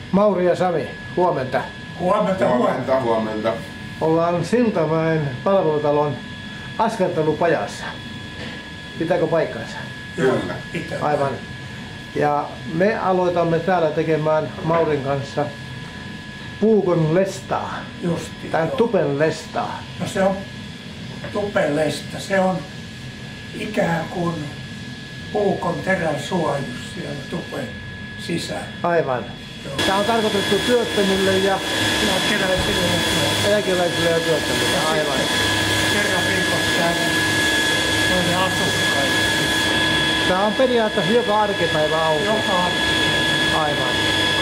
Mauri ja Sami, huomenta. Huomenta. Ollaan Siltamäen palvelutalon askartelupajassa. Pitääkö paikkansa? Kyllä. Aivan. Ja me aloitamme täällä tekemään Maurin kanssa puukon lestaa. Justi. Tai tupen lestaa. No se on tupelesta. Se on ikään kuin puukon terän suojus siellä tupen sisällä. Aivan. Joo. Tämä on tarkoitettu työttömille ja eläkeläisille ja työttömille. Aivan. Kerran viikossa täällä toinen asukkaille. Tämä on periaatteessa joka arkipäivä auki. Joka Aivan.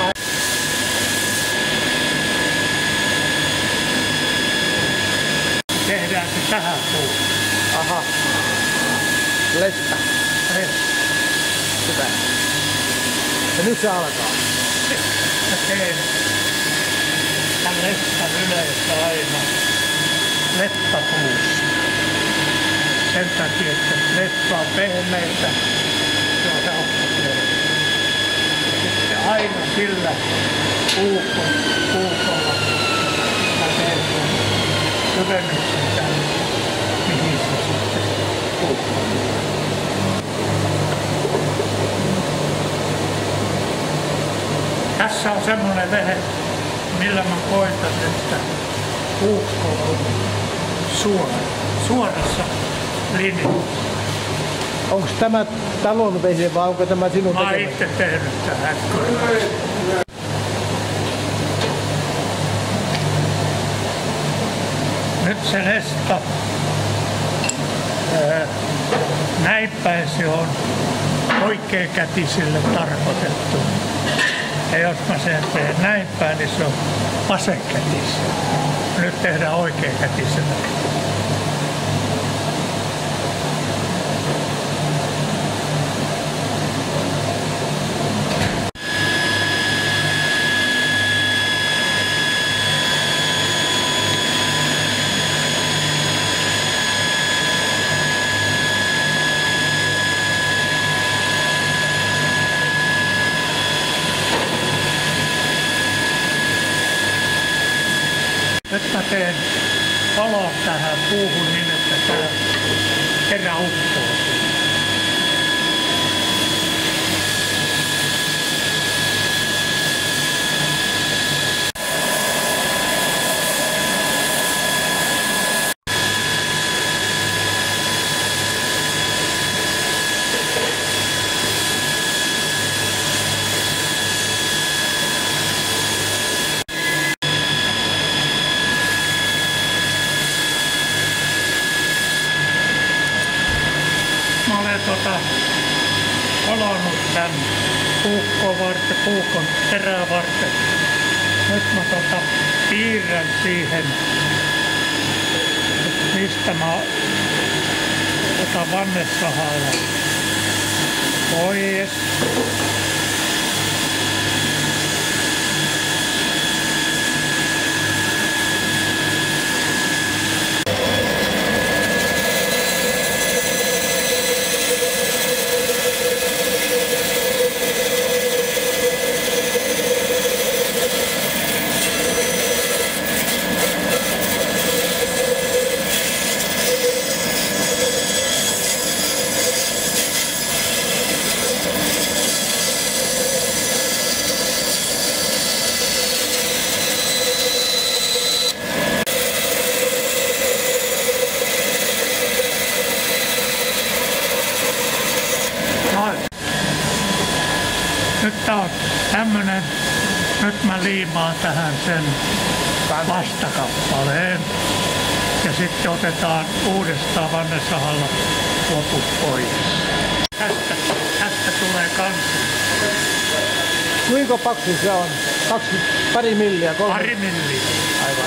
tehdään se tähän puuhun. Aha. Lesta. Hyvä. Ja nyt se alkaa. Mä teen tän lestan yleensä aina lettapuussa. Sen takia, että letta on pehmeitä, se on helppo. Sitten aina sillä puukolla mä teen sen syvennyksen tänne, mihin se sitten puukko. Tässä on semmoinen vehe, millä mä koitan, että puukko on suorassa linjassa. Onko tämä talon vehje vai onko tämä sinun Mä oon tekemä? itse tehnyt tähän. Nyt se lesta näin päin se on oikeakätisille tarkoitettu. Ja jos mä sen teen näin päin, niin se on vasenkätisille. Nyt tehdään oikeakätiselle. Nyt mä teen valon tähän puuhun niin, että tää terä uppoo. Mä olen kolonnut tän puukon terää varten. Nyt mä piirrän siihen, mistä mä otan vannesahalla pois. Nyt tää on tämmönen, nyt mä liimaan tähän sen vastakappaleen. Ja sitten otetaan uudestaan vannesahalla loput pois. Tästä tulee kansi. Kuinka paksu se on? Pari milliä? Pari milliä. Aivan.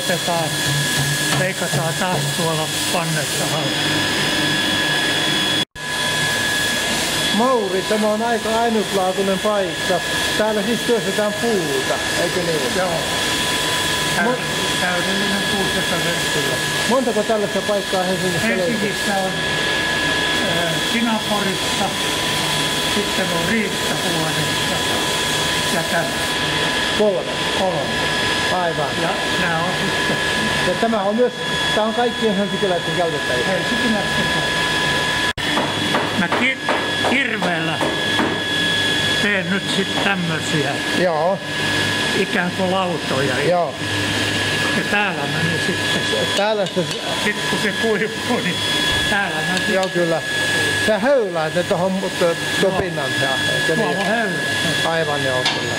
leikataan taas tuolla pannessa halki. Mauri, tämä on aika ainutlaatuinen paikka. Täällä siis työstetään puuta, eikö niin? Joo. Täydellinen puutesavertila. Montako tällaista paikkaa Helsingissä löytyy? Helsingissä on Sinaporissa, sitten on Riittävuodessa ja tämä. 3. Aivan. Ja nämä on sitten Ja tämä on kaikkien helsinkiläisten käytettävissä. helsinkiläisten. Mä kirveellä teen nyt sitten tämmösiä Joo. ikään kuin lautoja. Joo. Ja täällä meni sitten, Täällä se... sit kun se kuivuu, niin täällä meni. Joo kyllä. Sä höyläät ne tohon pinnan. Eikö Tuolla niin? on höylä. Aivan joo kyllä.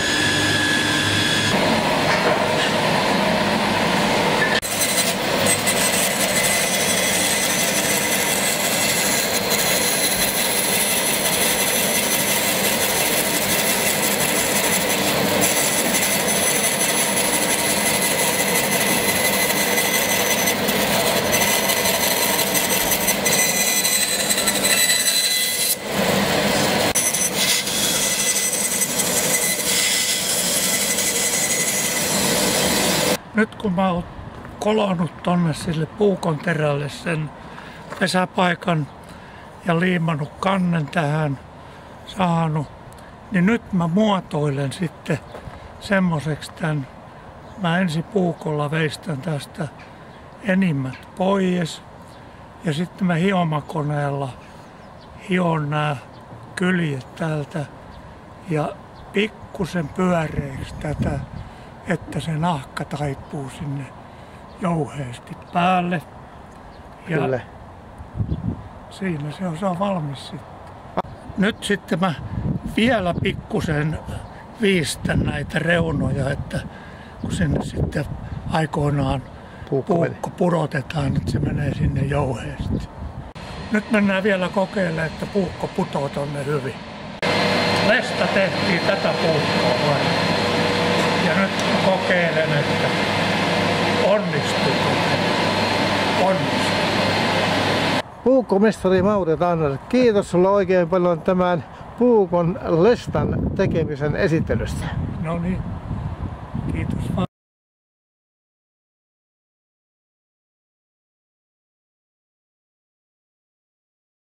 Nyt kun mä oon kolonut tonne sille puukon terälle sen pesäpaikan ja liimannut kannen tähän, saanut, niin nyt mä muotoilen sitten semmoiseksi tän. Mä ensin puukolla veistän tästä enimmät pois ja sitten mä hiomakoneella hion nämä kyljet täältä ja pikkusen pyöreiksi tätä, että se nahka taipuu sinne jouheesti päälle. Ja Kyllä. siinä se on valmis sitten. Nyt sitten mä vielä pikkusen viistän näitä reunoja, että kun sinne sitten aikoinaan puukko pudotetaan, että se menee sinne jouheesti. Nyt mennään vielä kokeilemaan, että puukko putoo tonne hyvin. Lesta tehtiin tätä puukkoa varten. Ja nyt kokeilen, että onnistuuko. Onnistuu. Puukkomestari Mauri Tanner, kiitos sulle oikein paljon tämän puukon lestan tekemisen esittelystä. No niin, kiitos.